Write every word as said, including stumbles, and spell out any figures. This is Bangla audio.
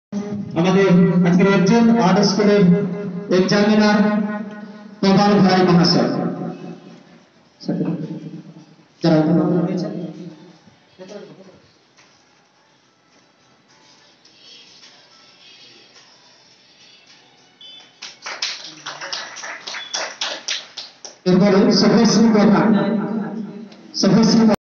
আমাদের আজকের একজন আর্ট স্কুলের এক্সামিনার প্রবাল ভাই মহাশয় যারা রয়েছেন এরপরে সফিশ্রী প্রধান সফিশ্রী